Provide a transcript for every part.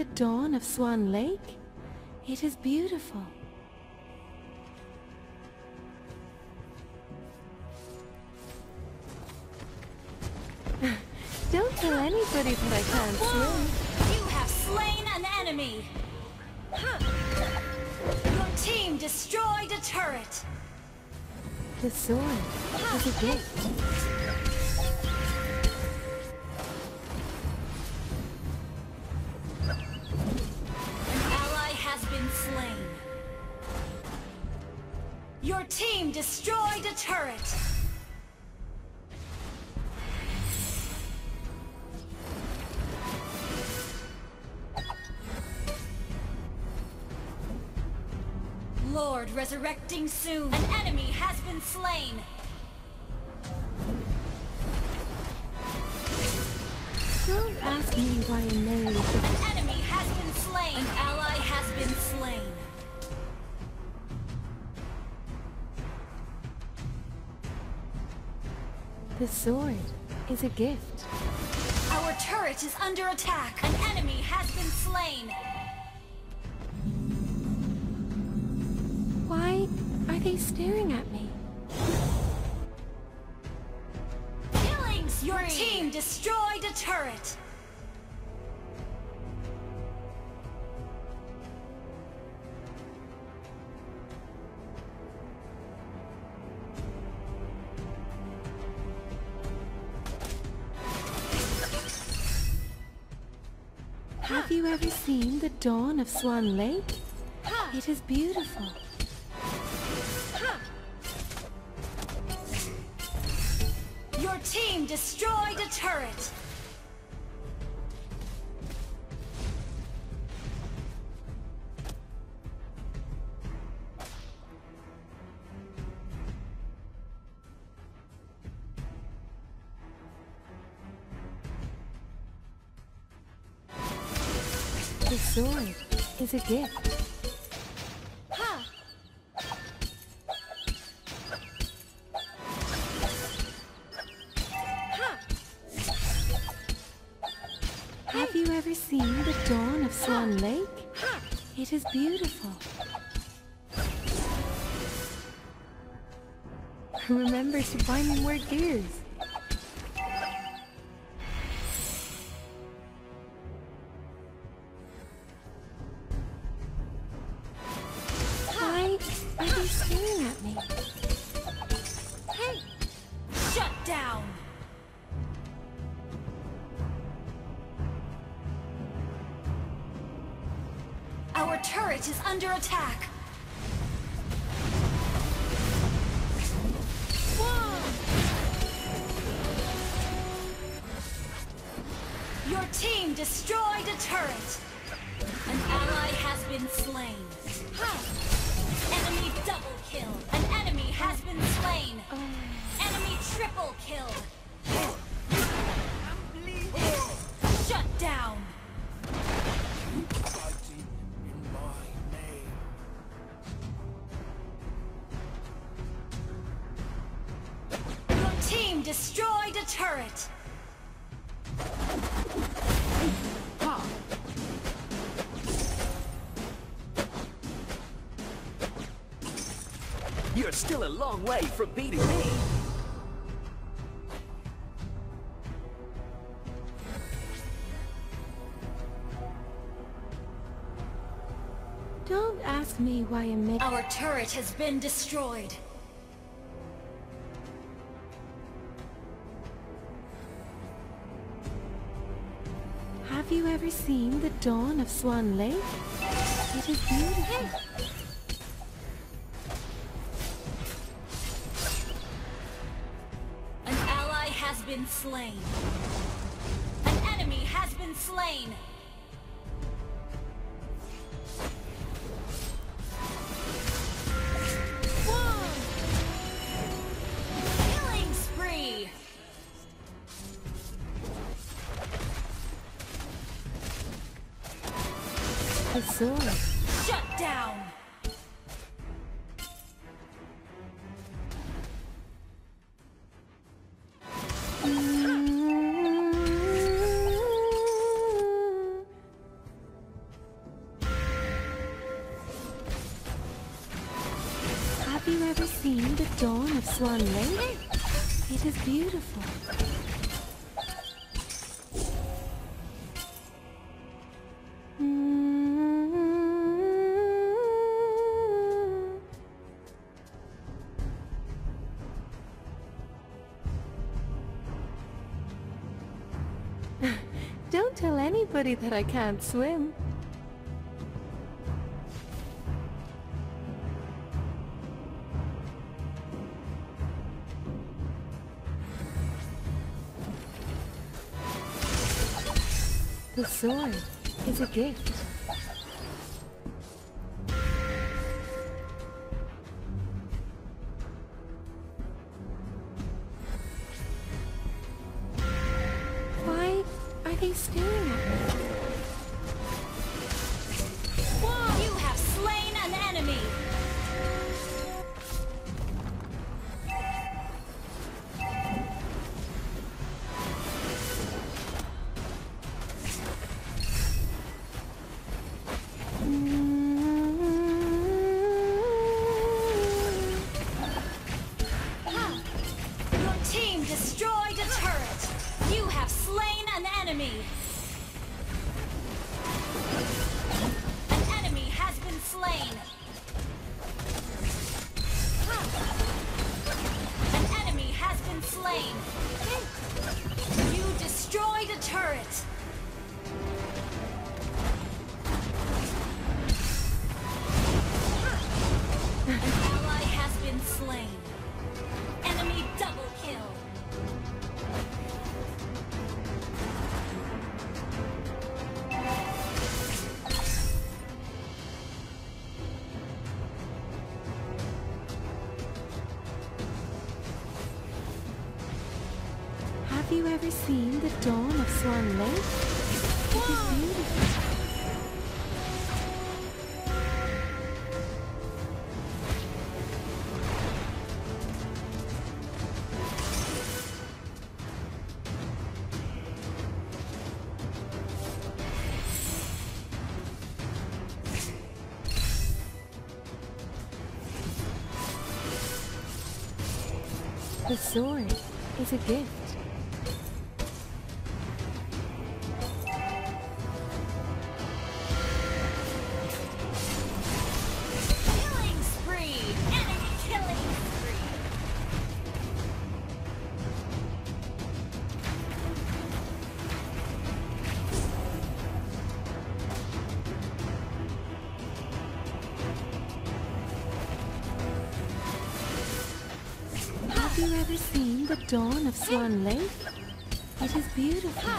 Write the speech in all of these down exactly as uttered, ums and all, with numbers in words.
dawn of Swan Lake? It is beautiful. Don't tell anybody that I can't swim. You have slain an enemy! Your team destroyed a turret! The sword is a gift. An ally has been slain. Your team destroyed a turret! Lord resurrecting soon. An enemy has been slain. Don't ask me why I'm married. An enemy has been slain. An ally has been slain. The sword is a gift. Our turret is under attack. An enemy has been slain. Why are they staring at me? Killing spree. Your team destroyed a turret. Have you ever seen the dawn of Swan Lake? It is beautiful. Your team destroyed a turret! The sword is a gift. Have you ever seen the dawn of Swan Lake? It is beautiful. Remember to buy me more gears. Why are they staring at me? Hey! Shut down! Our turret is under attack! Whoa! Your team destroyed a turret! An ally has been slain. Enemy double kill! An enemy has been slain! Enemy triple kill! Shut down! Your team destroyed a turret! You're still a long way from beating me. Don't ask me why I'm making... Our turret has been destroyed. Have you ever seen the dawn of Swan Lake? It is beautiful. An ally has been slain. An enemy has been slain. Killing spree. The sword. Shut down. ever seen the dawn of Swan Lake? It is beautiful. Don't tell anybody that I can't swim. The sword is a gift. Why are they staring at me? You have slain an enemy. Your team destroyed a turret. You have slain an enemy. An enemy has been slain. An enemy has been slain. You destroyed a turret. An ally has been slain. Enemy double kill. Have you ever seen the dawn of Swan Lake? It is beautiful. The sword is a gift. Killing spree! Enemy killing spree! Have you ever seen the dawn of Swan Lake? It is beautiful.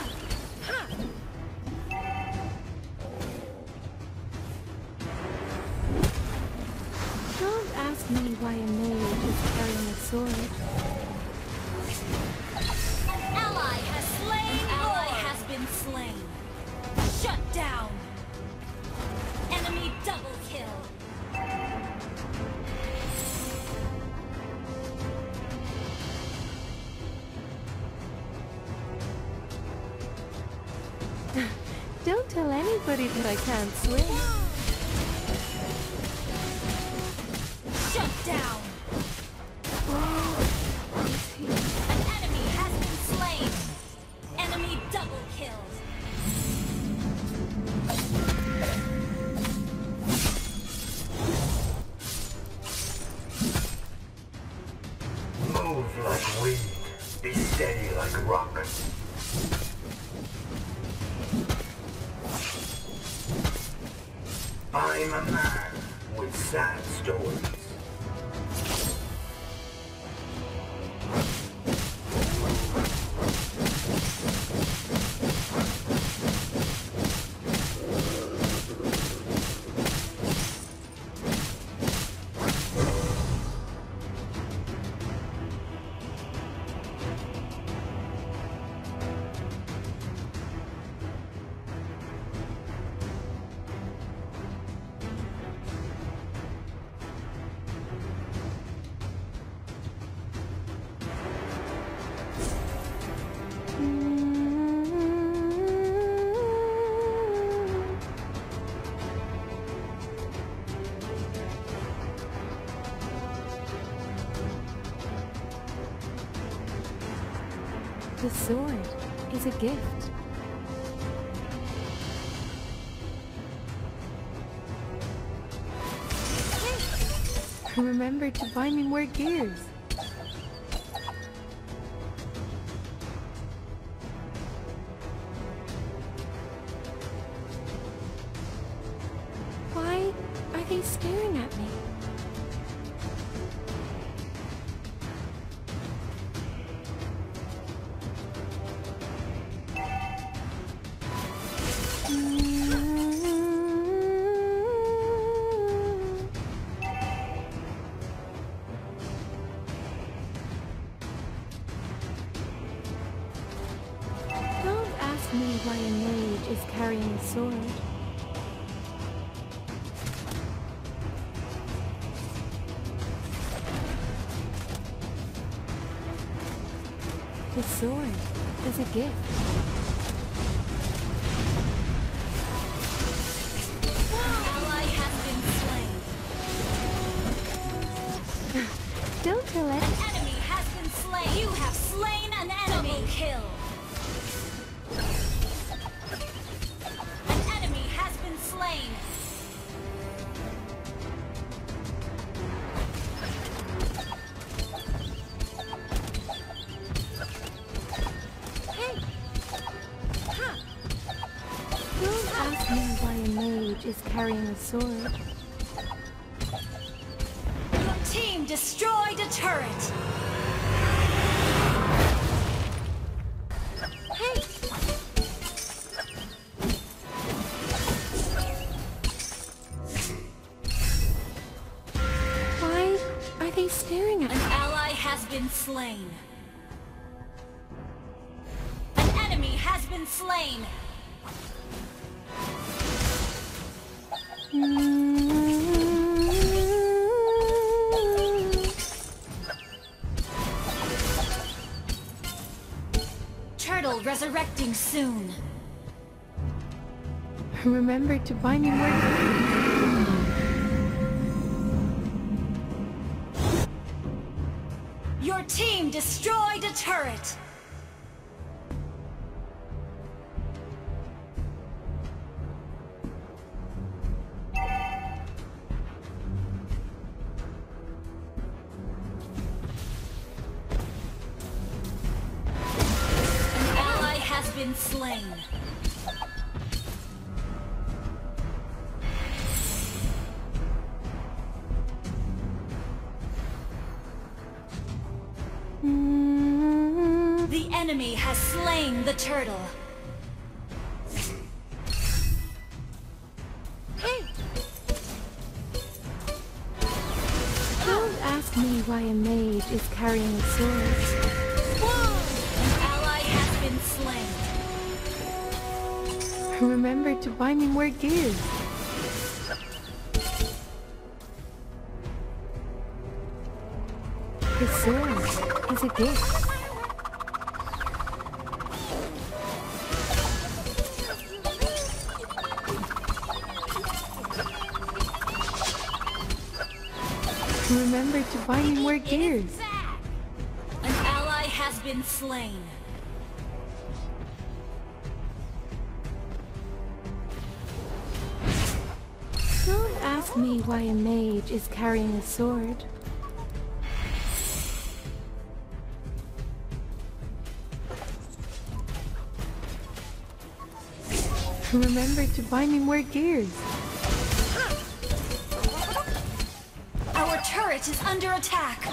Don't ask me why a mage is carrying a sword. An ally has slain. An ally has been slain. Shut down. Enemy double kill. Don't tell anybody that I can't swim. Shut down. Where is he? An enemy has been slain. Enemy double kill. Move like wind, be steady like rock. I'm a man with sad stories. The sword is a gift. Remember to buy me more gears. Why are they staring at me? Me why a mage is carrying a sword. The sword is a gift. Ally has been slain. Don't tell An it. enemy has been slain. You have slain an enemy. Double kill. Slain. Hey! Ha! Don't ask me why a mage is carrying a sword. Your team destroyed a turret. Hey! Are they staring at An me? ally has been slain. An enemy has been slain. Turtle resurrecting soon. Remember to buy me more gears. Your team destroyed a turret! An ally has been slain. The enemy has slain the turtle. Hey! Don't ask me why a mage is carrying a sword. An ally has been slain. Remember to buy me more gears. The sword is a gift. Remember to buy me more gears. An ally has been slain. Don't ask me why a mage is carrying a sword. Remember to buy me more gears. Our turret is under attack.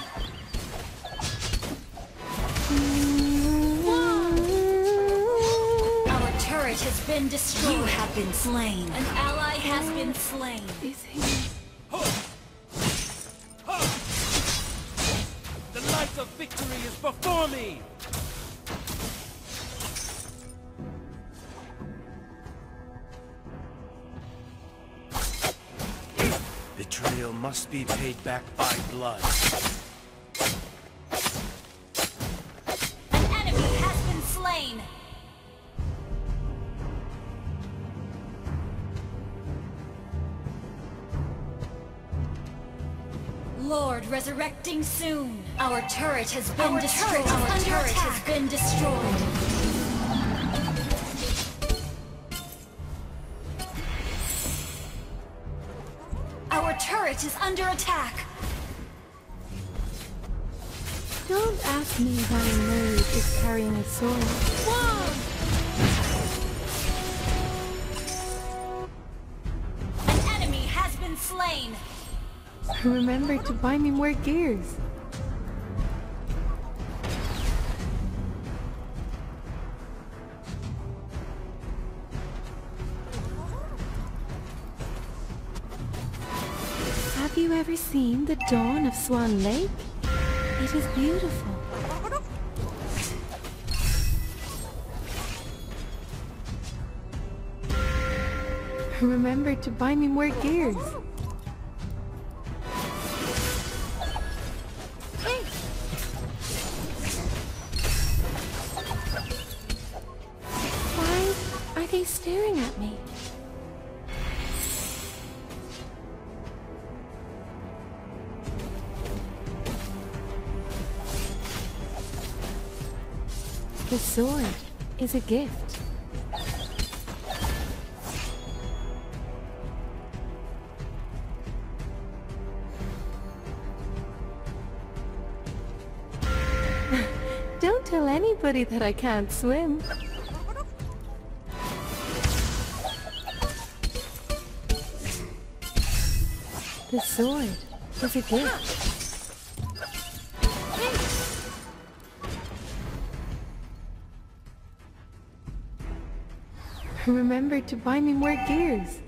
Our turret has been destroyed. You have been slain. An ally has been slain. Is he? The light of victory is before me! Betrayal must be paid back by blood. An enemy has been slain. Lord resurrecting soon. Our turret has been Our destroyed. turret is Our under turret attack. has been destroyed. Our turret is under attack. Don't ask me why Maeve is carrying a sword. Whoa! An enemy has been slain. Remember to buy me more gears. Have you ever seen the dawn of Swan Lake? It is beautiful. Remember to buy me more gears. Why are they staring at me? The sword is a gift. Don't tell anybody that I can't swim. The sword is a gift. Remember to buy me more gears.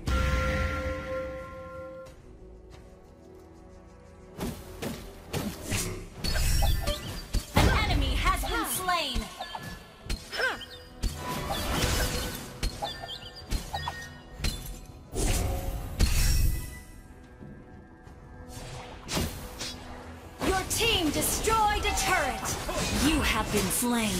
An enemy has been slain. Your team destroyed a turret. You have been slain.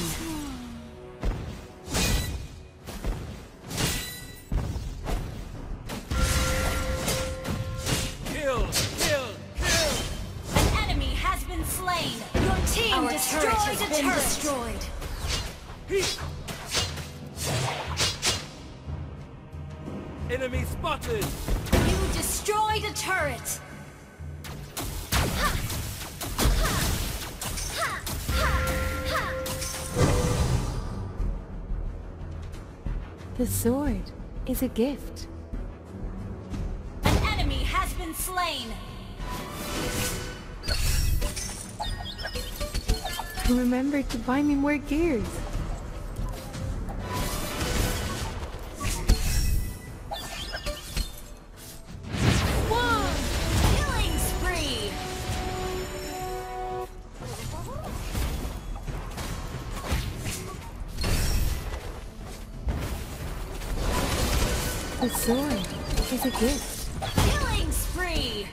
Kill! Kill! Kill! An enemy has been slain. Your team Our destroyed turret has a been turret. destroyed. Enemy spotted! You destroyed a turret. The sword is a gift. An enemy has been slain. Remember to buy me more gears. Whoa! Killing spree. The sword is a gift. Killing spree.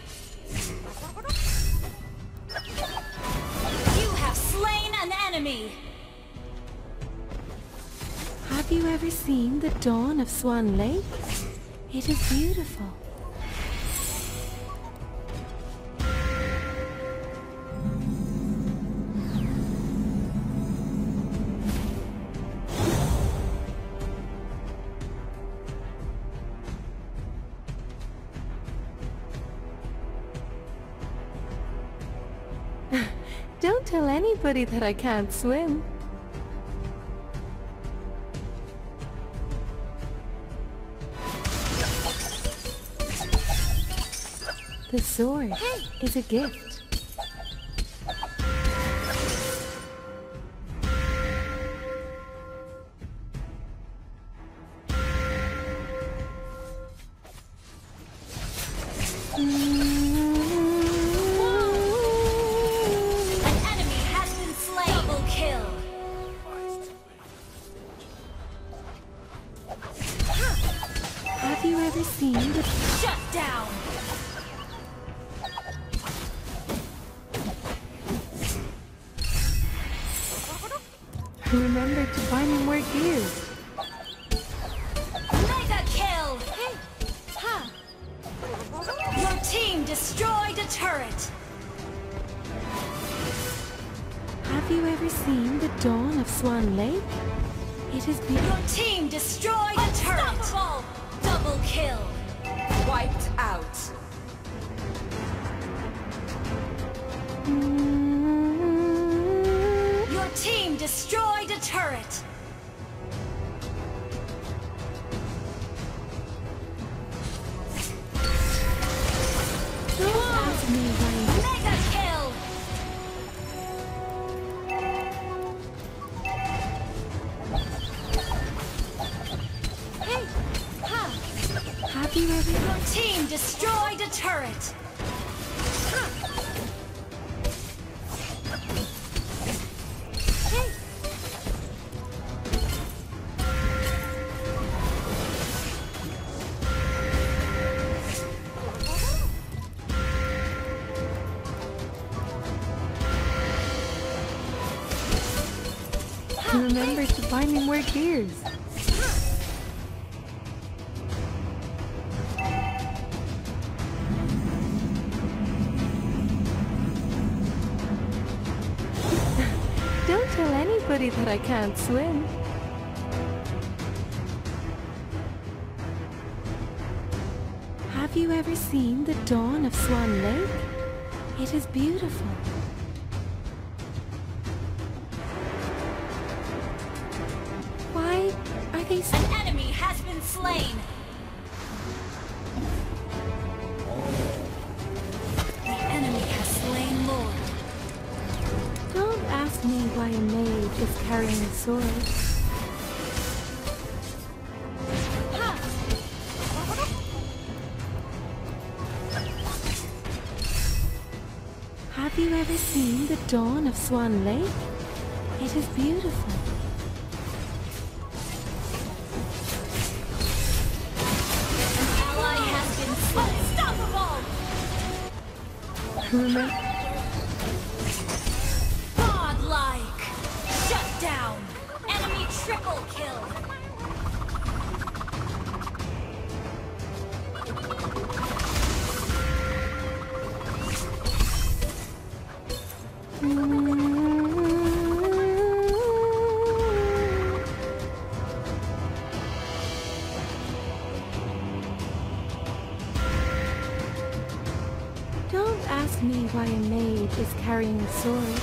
You have slain an enemy. Have you ever seen the dawn of Swan Lake? It is beautiful. Don't tell anybody that I can't swim. The sword is a gift. An enemy has been slain. Double kill. Have you ever seen the... Shut down. Remember to buy me more gears. Mega kill. Your team destroyed a turret. Have you ever seen the dawn of Swan Lake? It is beautiful. Your team destroyed a turret. Unstoppable! Double kill. Wiped out. Your team destroyed a turret. Don't ask me why. Mega kill. Hey, ha! Have you ever? Your team destroyed a turret. Hey. Remember to buy me more gears. Don't tell anybody that I can't swim. Have you ever seen the dawn of Swan Lake? It is beautiful. Why are they so... An enemy has been slain. The enemy has slain Lord. Don't ask me why a mage is carrying a sword. Ha! Have you ever seen the dawn of Swan Lake? It is beautiful. Ally has been slain. Unstoppable! Remember? Godlike! Shut down! Enemy triple kill! Don't ask me why a mage is carrying a sword.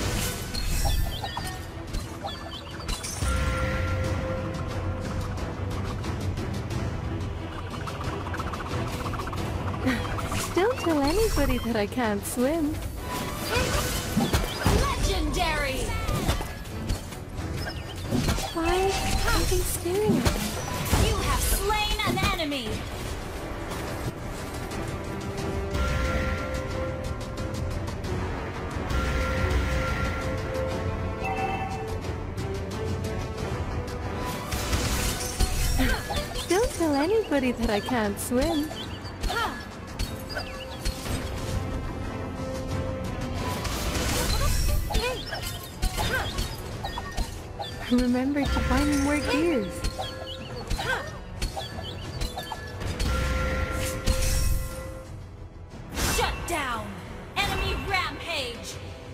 Don't tell anybody that I can't swim. Legendary! Why are they staring at me? You have slain an enemy! Don't tell anybody that I can't swim. Ha! Hey! Ha! Remember to buy me more gears. Ha! Shut down! Enemy rampage!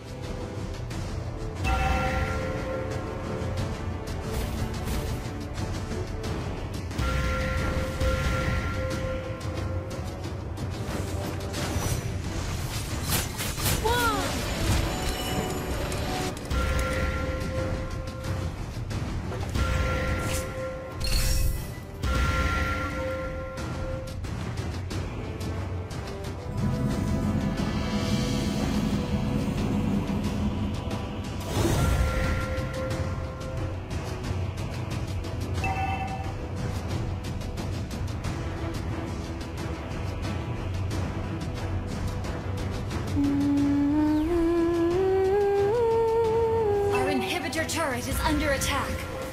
Our inhibitor turret is under attack.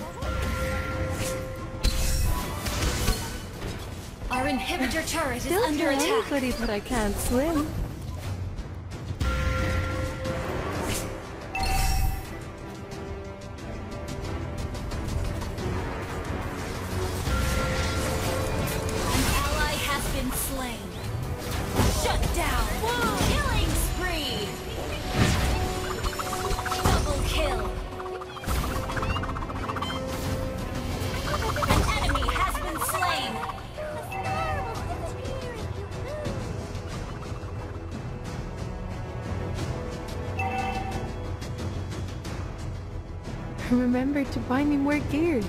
Our inhibitor turret is Don't under tell attack. anybody that I can't swim. An ally has been slain. Shut down! Killing spree! Double kill! Remember to buy me more gears.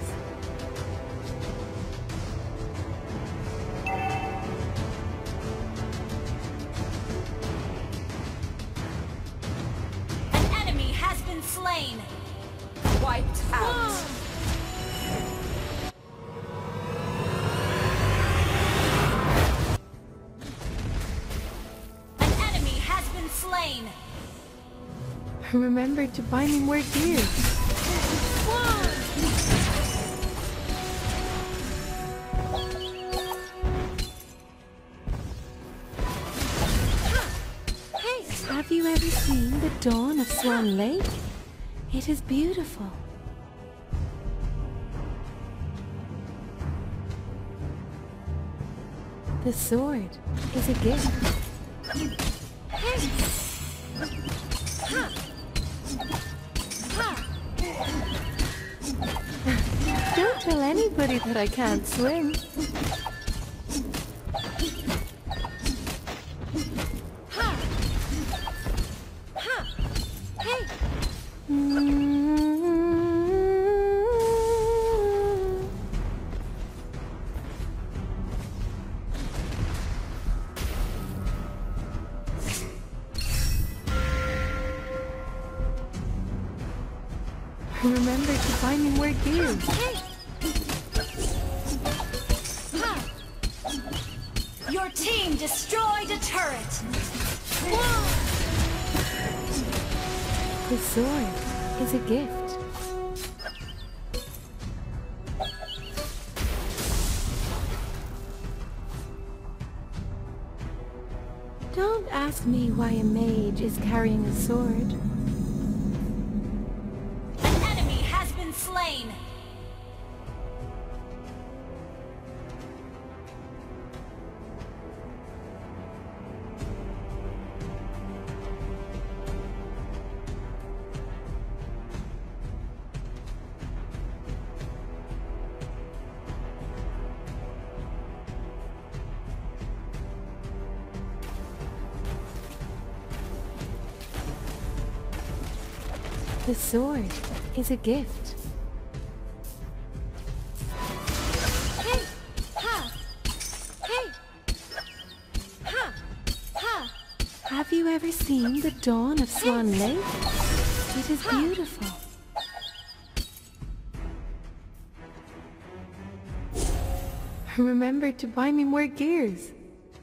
An enemy has been slain. Wiped out. An enemy has been slain. Remember to buy me more gears. Have you ever seen the dawn of Swan Lake? It is beautiful. The sword is a gift. Don't tell anybody that I can't swim. Remember to buy me more gears. Your team destroyed a turret. The sword is a gift. Don't ask me why a mage is carrying a sword. An enemy has been slain. The sword is a gift. Hey! Ha! Hey! Ha! Ha! Have you ever seen the dawn of Swan Lake? It is beautiful. Remember to buy me more gears.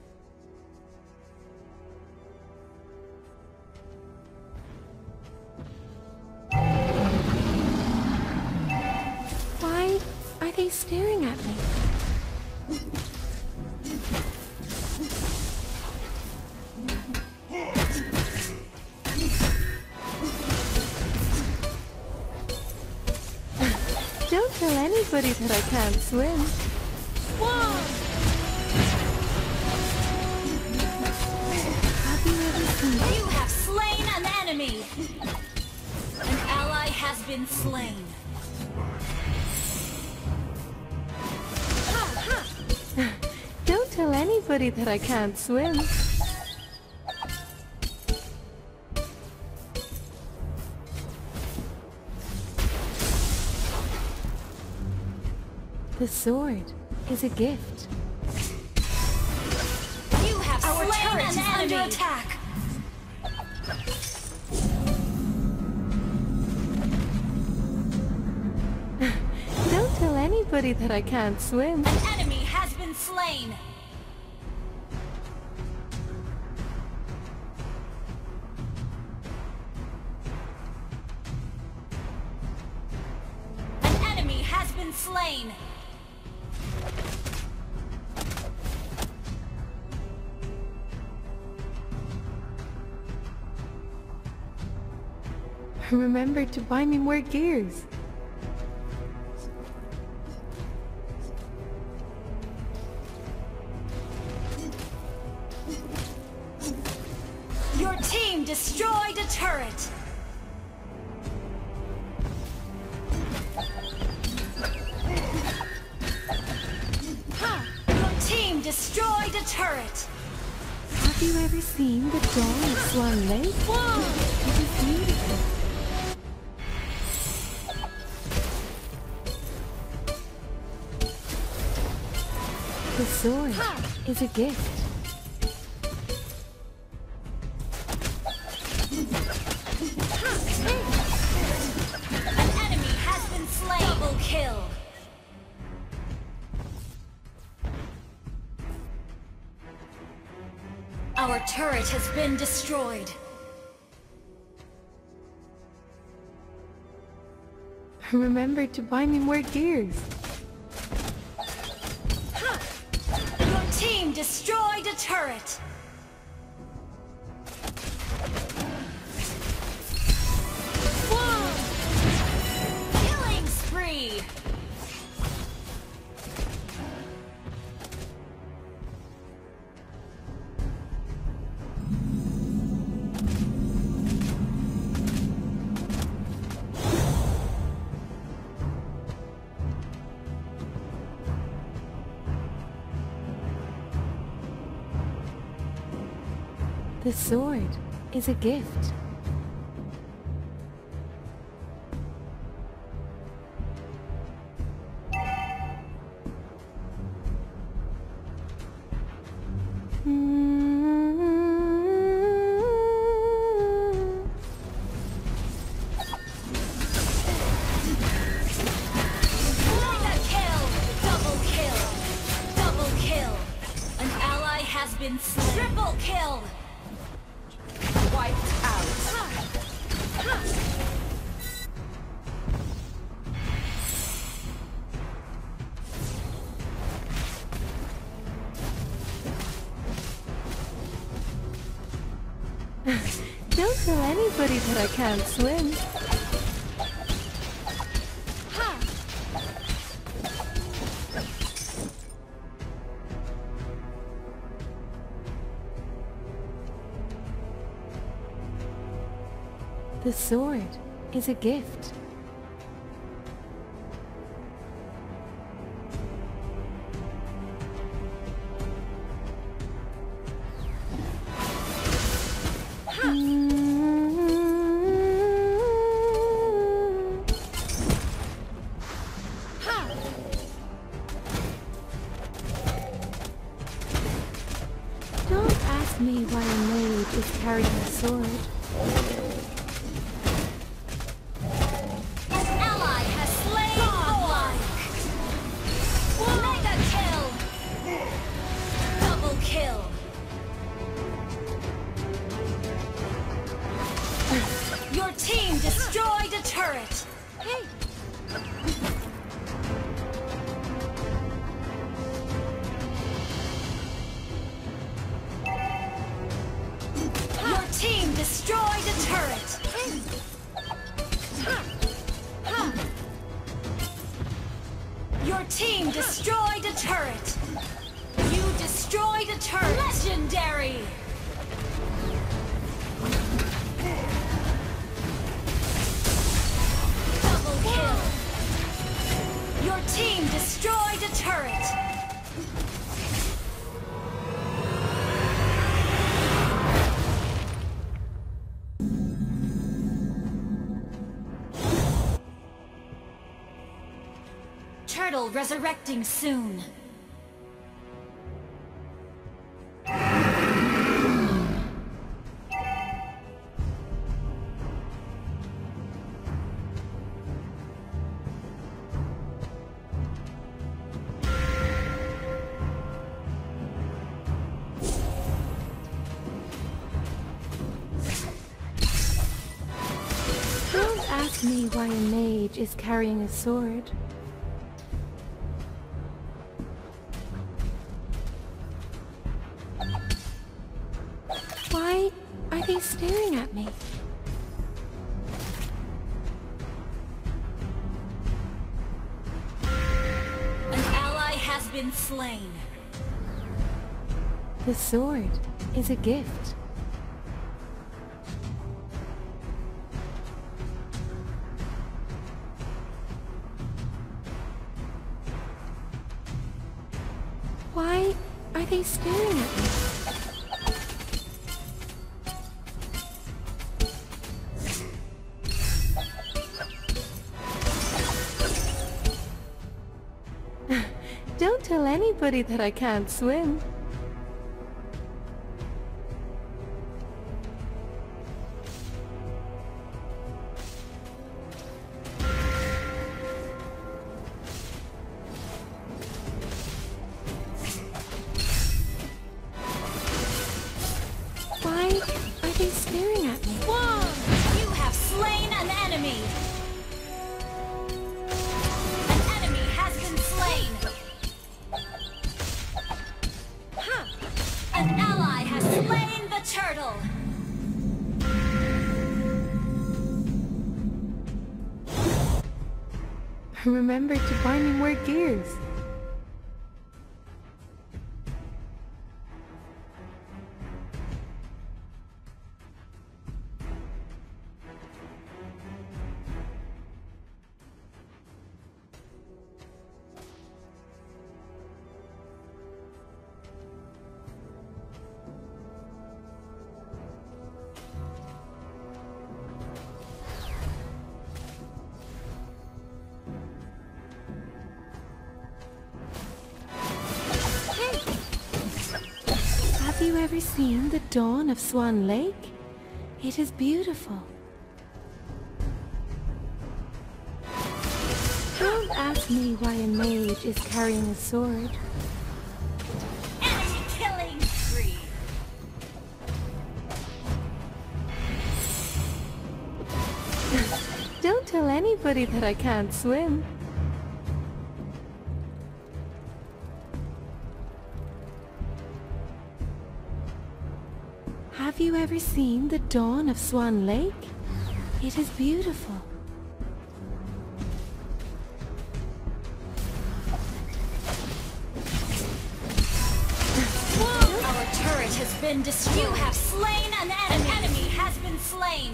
Why are they staring at me? Don't tell anybody that I can't swim. Have you ever seen You have slain an enemy. An ally has been slain. Don't tell anybody that I can't swim. The sword is a gift. You have Our slain turret an is enemy. under attack. Don't tell anybody that I can't swim. An enemy has been slain. An enemy has been slain. Remember to buy me more gears. Your team destroyed a turret. Your team destroyed a turret. Have you ever seen the dawn of Swan Lake? It is beautiful. The sword is a gift. An enemy has been slain. Double kill. Our turret has been destroyed. Remember to buy me more gears. Your team destroyed a turret. Whoa! Killing spree. The sword is a gift. Mega kill. Double kill. Double kill. An ally has been slain. Triple kill. Wiped out. Don't tell anybody that I can't swim. The sword is a gift. Don't ask me why a mage is carrying a sword. An ally has slain Thorn. Mega kill. Double kill. Your team destroyed a turret. Hey. Your team destroyed a turret. Your team destroyed a turret. You destroyed a turret. Legendary. Double kill. Your team destroyed a turret. Turtle resurrecting soon. Don't ask me why a mage is carrying a sword. Why are they staring at me? An ally has been slain. The sword is a gift. Why are they staring at me? Don't tell anybody anybody that I can't swim. Why are they staring at me? Whoa! You have slain an enemy! An enemy has been slain! Ha! An ally has slain the turtle! Remember to buy me more gears. Have you ever seen the dawn of Swan Lake? It is beautiful. Don't ask me why a mage is carrying a sword. Enemy killing spree! Don't tell anybody that I can't swim. Have you ever seen the dawn of Swan Lake? It is beautiful. Our turret has been destroyed. You have slain an enemy. An enemy has been slain.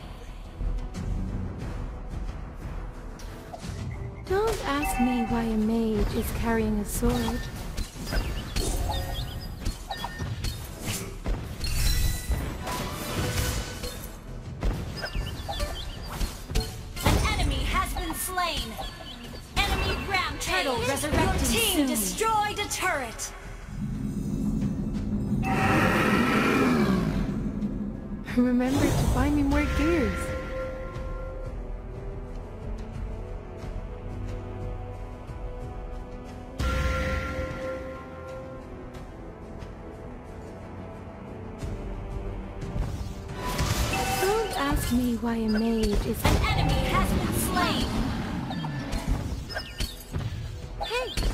Don't ask me why a mage is carrying a sword. An enemy has been slain. Enemy rampage. Turtle resurrecting. Your team soon. destroyed a turret. Remember to buy me more gears. Don't ask me why a mage is... An enemy has been slain. Hey!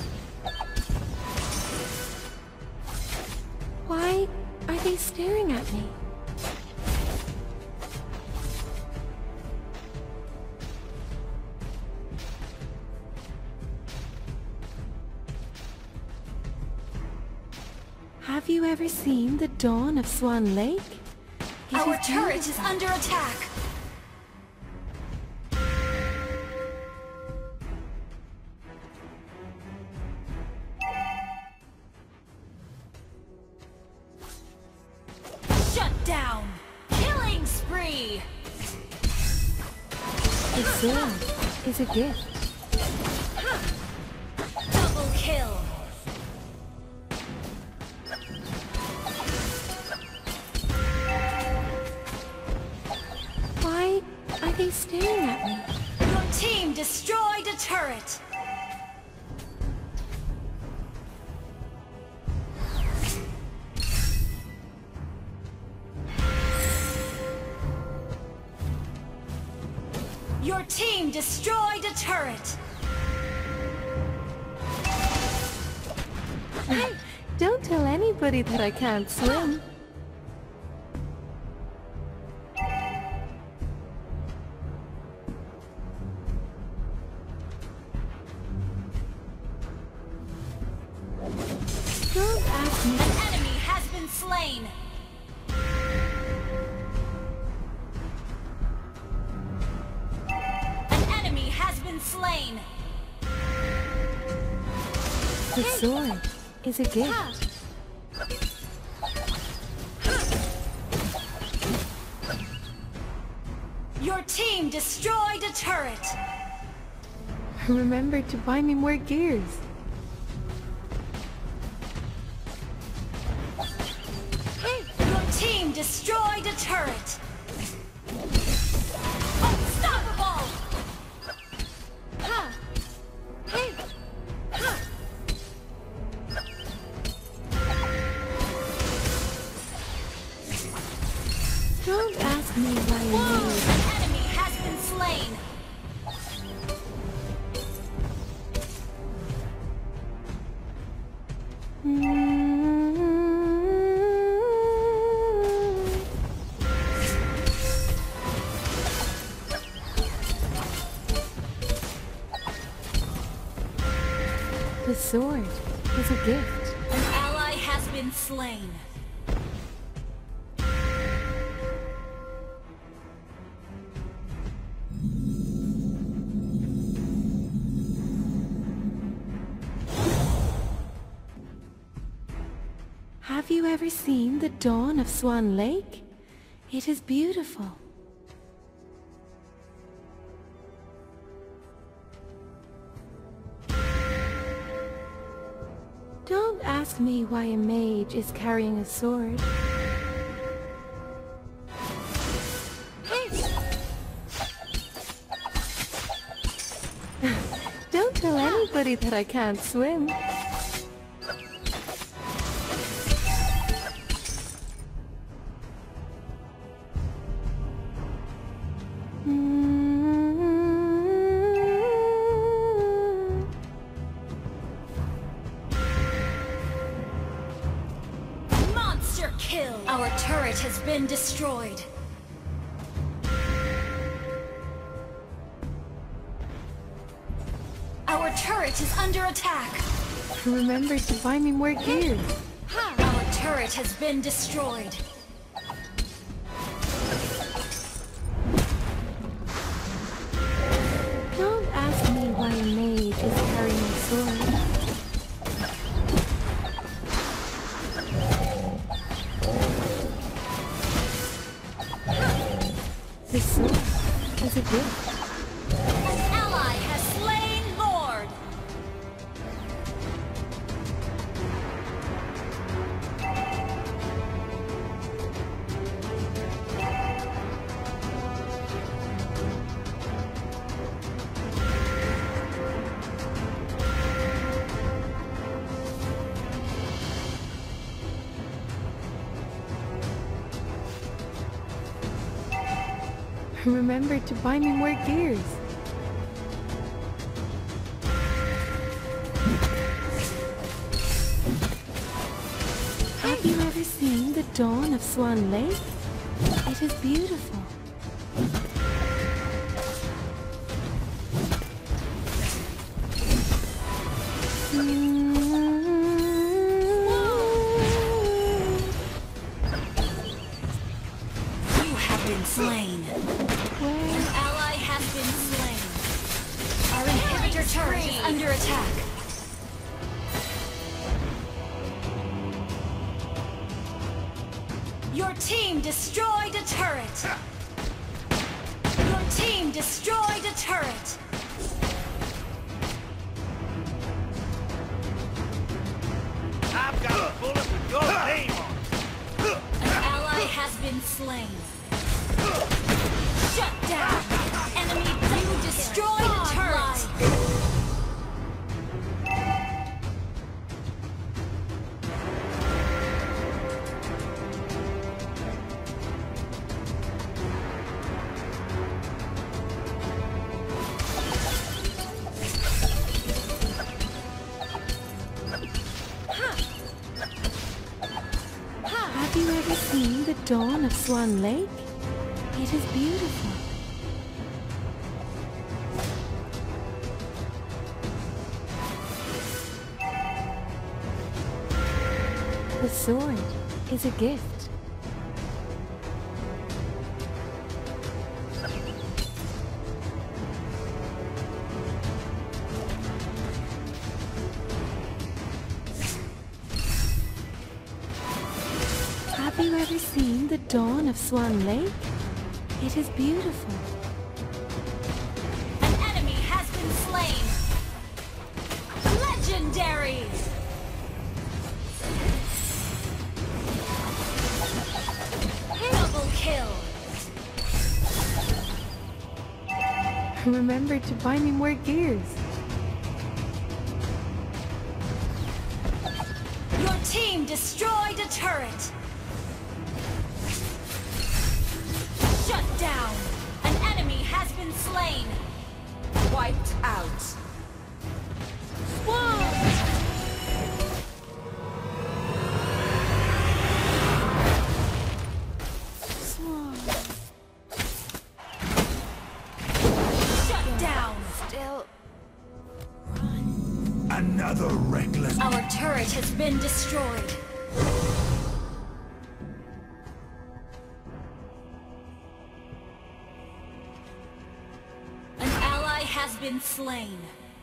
Why are they staring at me? Have you ever seen the dawn of Swan Lake? It Our is turret beautiful. is under attack. Shut down. Killing spree. The sword is a gift. Double kill. Why are they staring at me? Your team destroyed a turret. Your team destroyed a turret. Hey, don't tell anybody that I can't swim. Don't ask me. An enemy has been slain. An enemy has been slain. The sword is a gift. Your team destroyed a turret. Remember to buy me more gears. team destroyed a turret. Unstoppable! Ha! Hey! Ha! Don't ask me why you An made. enemy has been slain. The sword is a gift. An ally has been slain. Have you ever seen the dawn of Swan Lake? It is beautiful. Don't ask me why a mage is carrying a sword. Don't tell anybody that I can't swim. Monster kill! Our turret has been destroyed. Our turret is under attack. Remember to buy me more gear. Our turret has been destroyed. Don't ask me why a mage is carrying a sword. The sword is a gift. An ally has slain Lord. Remember to buy me more gears. Have you ever seen the dawn of Swan Lake? It is beautiful. You have been slain. Where? An ally has been slain. Our inhibitor turret is under attack. Your team destroyed a turret. Your team destroyed a turret. I've got a bullet with your name on it. An ally has been slain. Shut down. Enemy, you destroyed a turret. Have you ever seen the dawn of Swan Lake? It is beautiful. The sword is a gift. Have you ever seen the dawn of Swan Lake? It is beautiful. An enemy has been slain. Legendary. Remember to buy me more gears. Your team destroyed a turret. Shut down. An enemy has been slain. Wiped out. Shut down. Still. Another reckless. Our turret has been destroyed. An ally has been slain.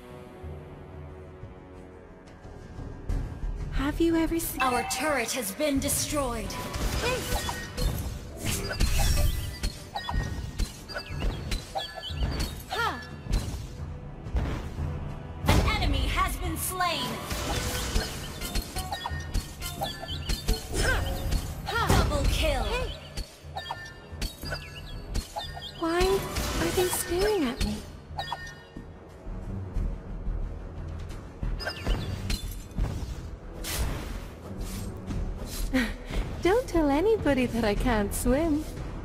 Have you ever seen... Our turret has been destroyed. Ha! An enemy has been slain. Double kill. Why are they staring at me? Don't tell anybody that I can't swim.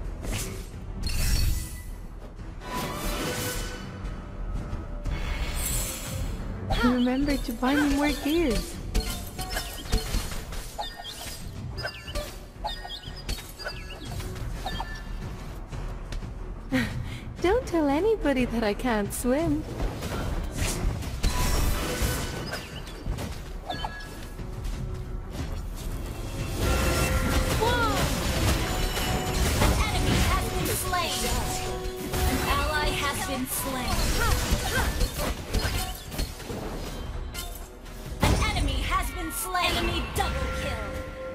Remember to buy me more gears. Don't tell anybody that I can't swim. An enemy has been slain. An ally has been slain. An enemy has been slain. Enemy double kill.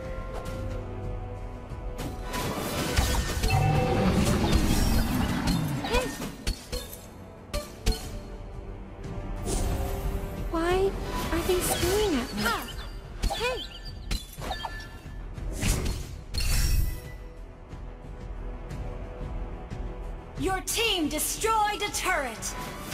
Why are they staring at me? Hey! Your team destroyed a turret.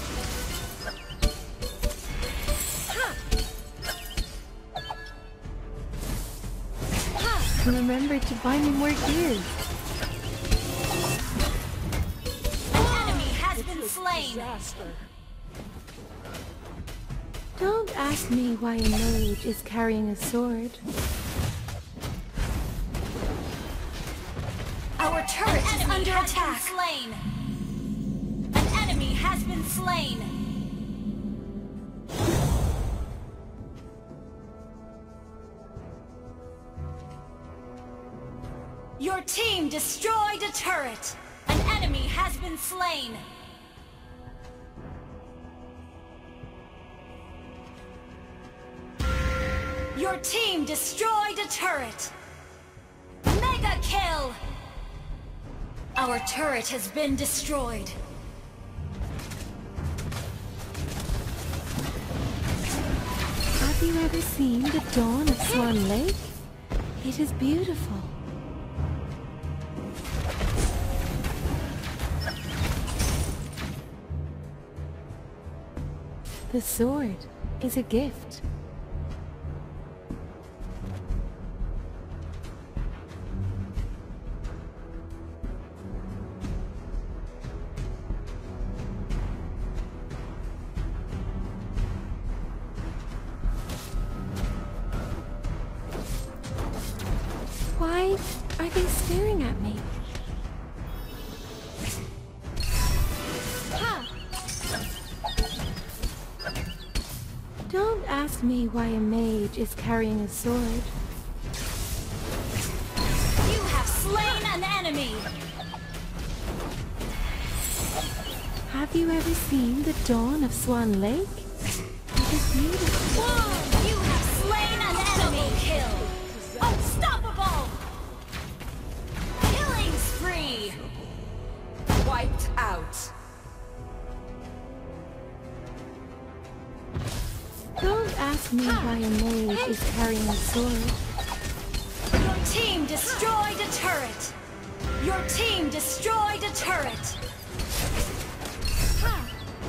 Remember to buy me more gears. An enemy has been slain. Don't ask me why a mage is carrying a sword. Our turret is under attack. Slain. An enemy has been slain. Your team destroyed a turret. An enemy has been slain. Your team destroyed a turret. Mega kill! Our turret has been destroyed. Have you ever seen the dawn of Swan Lake? It is beautiful. The sword is a gift. Why are they staring at me? Don't ask me why a mage is carrying a sword. You have slain an enemy! Have you ever seen the dawn of Swan Lake? It is beautiful. Whoa! You have slain an enemy! Double kill! Unstoppable! Killing spree! Wiped out. Don't ask me why a mage is carrying a sword. Your team destroyed a turret! Your team destroyed a turret!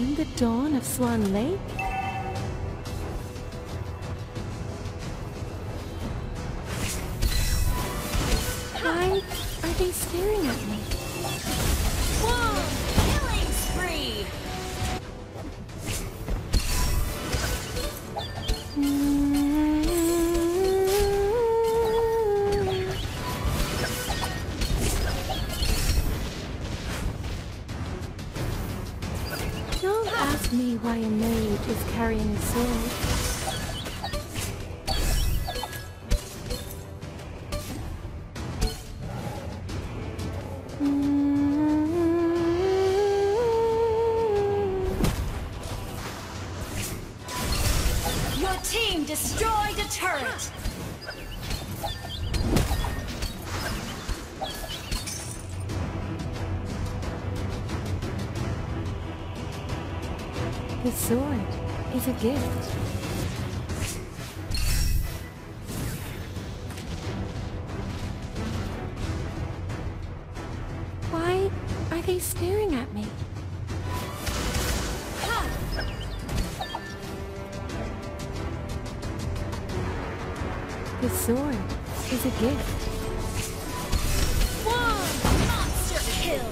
seen the dawn of Swan Lake? Why are they staring at me? Whoa! Killing spree! Don't ask me why a mage is carrying a sword. Your team destroyed a turret! The sword is a gift. Why are they staring at me? The sword is a gift. Whoa! Monster kill!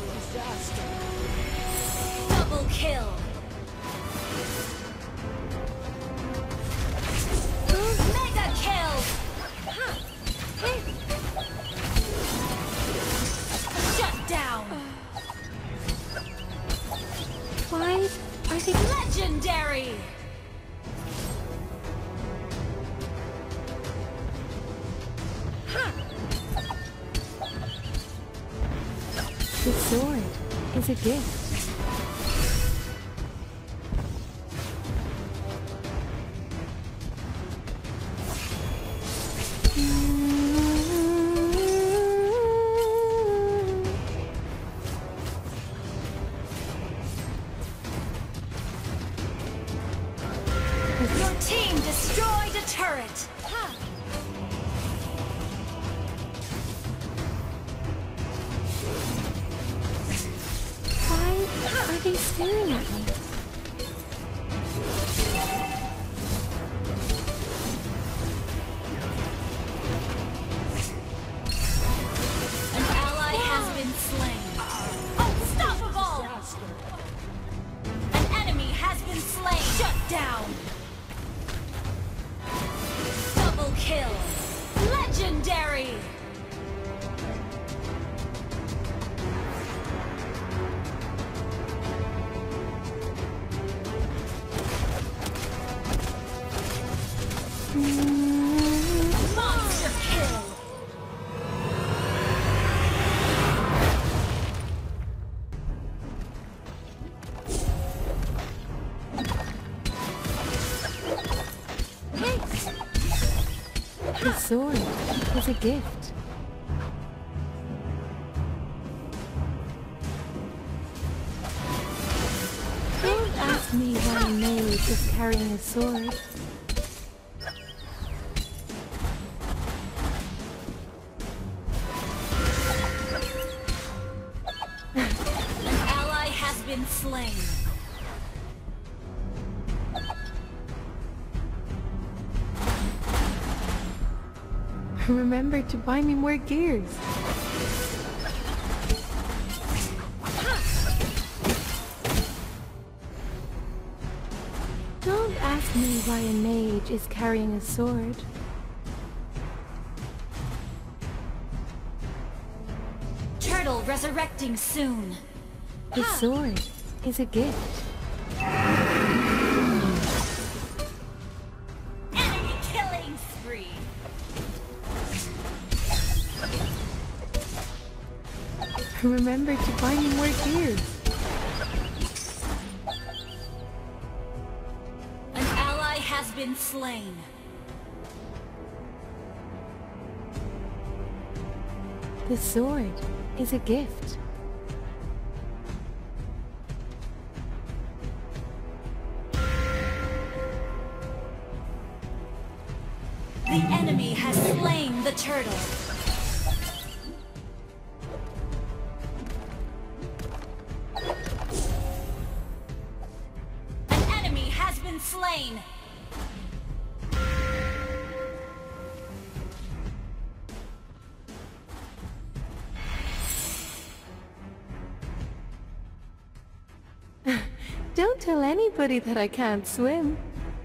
Double kill! Mega kill! Shut down! Why are they... Legendary! The sword is a gift. Your team destroyed a turret! Why are they staring at me? An ally has been slain. Unstoppable! An enemy has been slain. Shut down. Double kill. Legendary. Monster kill. The sword is a gift. Don't ask me why a mage is carrying a sword. An ally has been slain. Remember to buy me more gears. Don't ask me why a mage is carrying a sword. Turtle resurrecting soon. The sword is a gift. Enemy killing spree. Remember to buy me more gears. An ally has been slain. The sword is a gift. The enemy has slain the turtle. been slain. Don't tell anybody that I can't swim.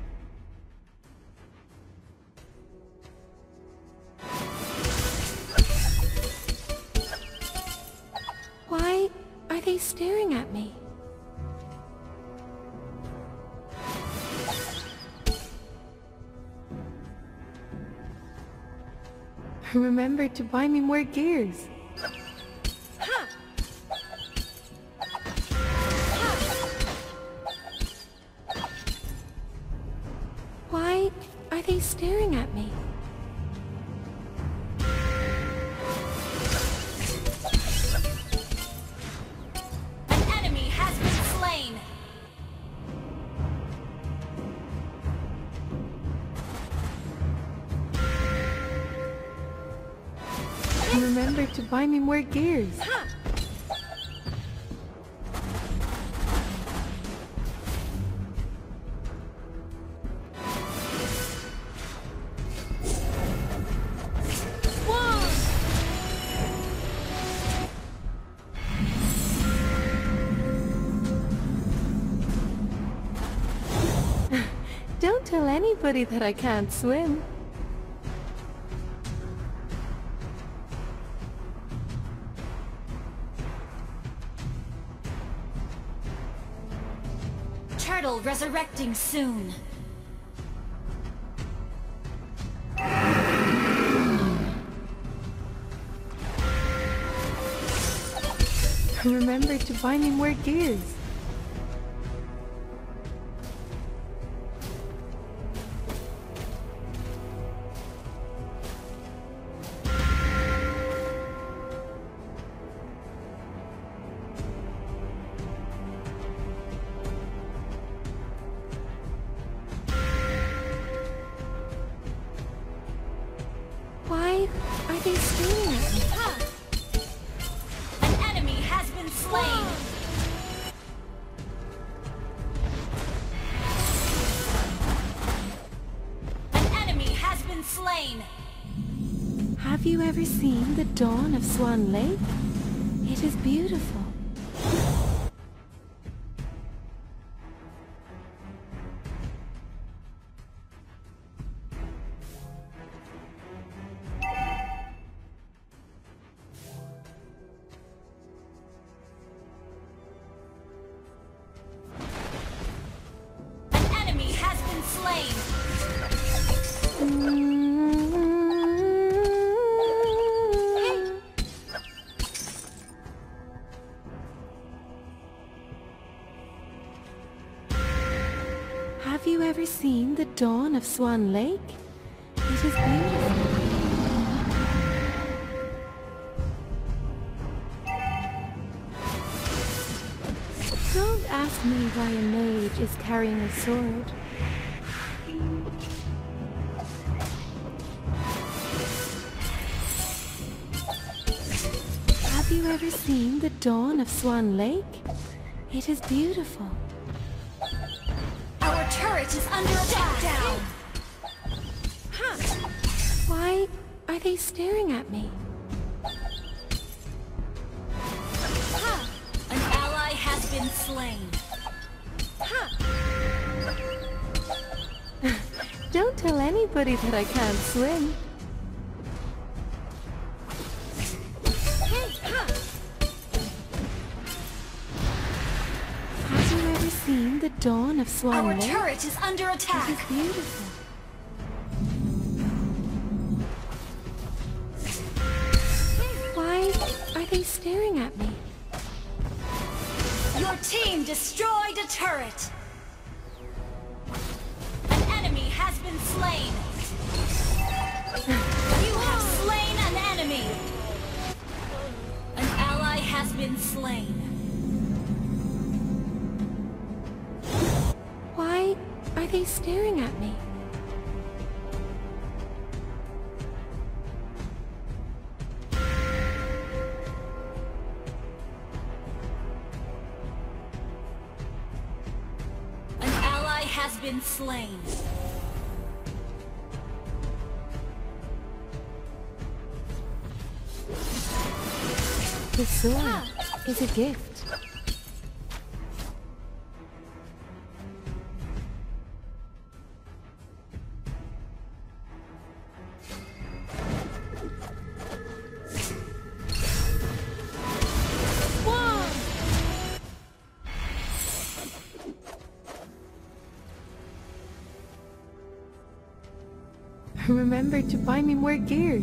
Why are they staring at me? Remember to buy me more gears. Why are they staring at me? An enemy has been slain. Remember to buy me more gears. Don't tell anybody that I can't swim. Turtle resurrecting soon. Remember to buy me more gears. Why are they staring at me? An enemy has been slain. An enemy has been slain. Have you ever seen the dawn of Swan Lake? It is beautiful. Slain. Have you ever seen the dawn of Swan Lake? It is beautiful. Don't ask me why a mage is carrying a sword. Have you ever seen the dawn of Swan Lake? It is beautiful. Our turret is under attack. Down. Why are they staring at me? An ally has been slain. Don't tell anybody that I can't swim. Have you ever seen the dawn of Swan Our Lake? turret is under attack. It is beautiful. Why are they staring at me? Your team destroyed a turret. An enemy has been slain. You have slain an enemy. An ally has been slain. Why are they staring at me? has been slain. The sword is a gift. Remember to buy me more gears.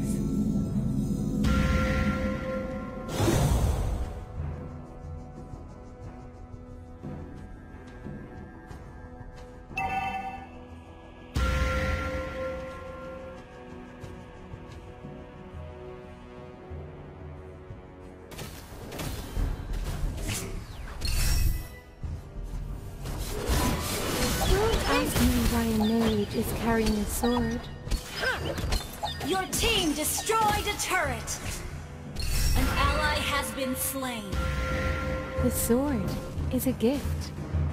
Don't ask me why a mage is carrying a sword. Your team destroyed a turret. An ally has been slain. The sword is a gift.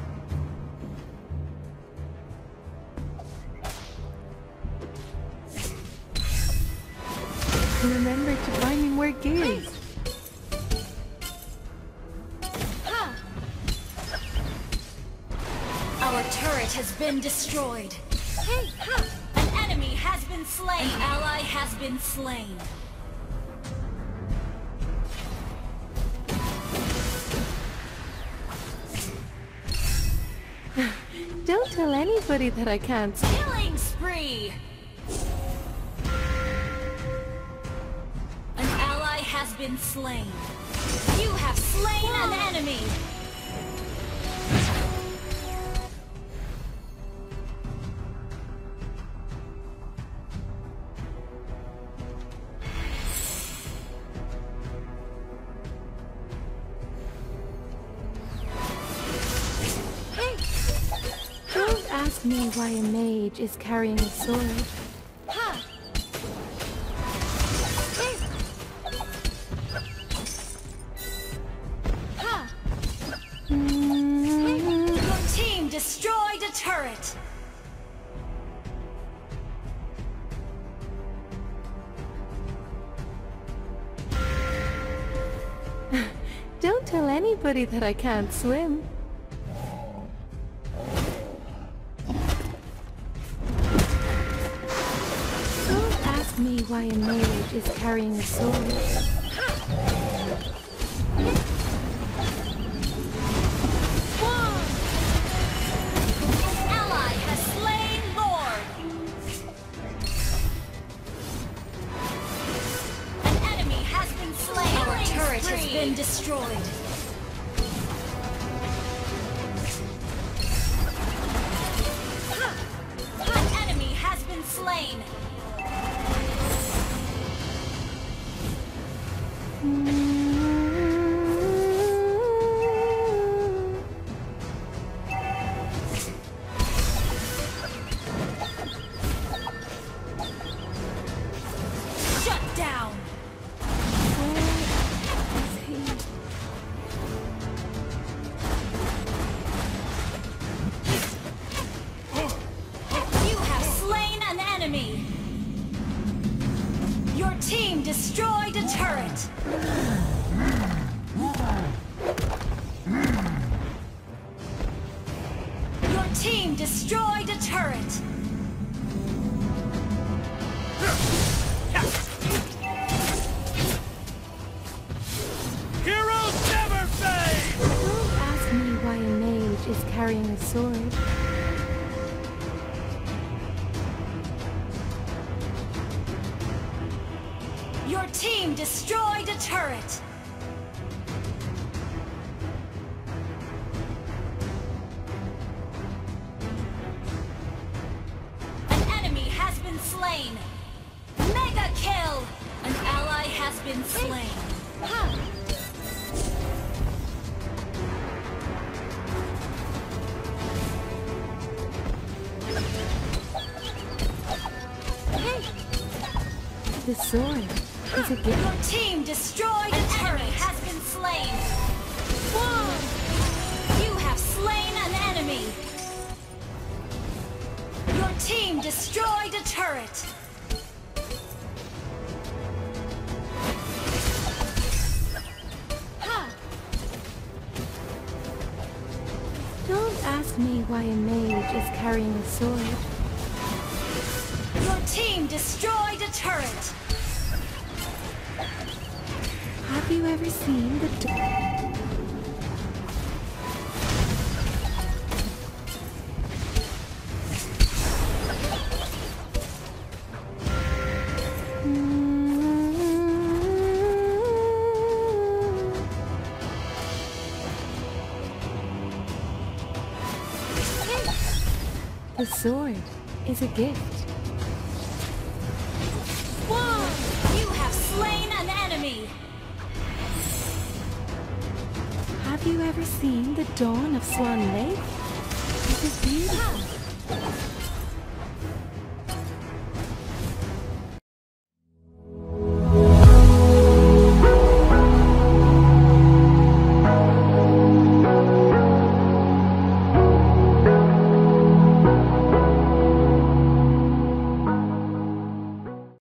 Remember to buy me more gears. Our turret has been destroyed. An enemy has been slain. An ally has been slain. Don't tell anybody that I can't. Killing spree! An ally has been slain. You have slain an enemy! Don't ask me why a mage is carrying a sword. Your team destroyed a turret! Don't tell anybody that I can't swim. Don't ask me why a mage is carrying a sword. Ally has slain Lord! An enemy has been slain! Our turret has been destroyed! An enemy has been slain! Shut down! You have slain an enemy! Your team destroyed a turret! Your team destroyed a turret! Heroes never fade! Don't ask me why a mage is carrying a sword. Your team destroyed a turret! An enemy has been slain! Mega kill! An ally has been slain. The sword is a gift. Your team destroyed a turret! Has been slain! You have slain an enemy! destroyed a turret. Don't ask me why a mage is carrying a sword. Your team destroyed a turret. Have you ever seen the dawn? The sword is a gift. One! You have slain an enemy. Have you ever seen the dawn of Swan Lake? It is beautiful.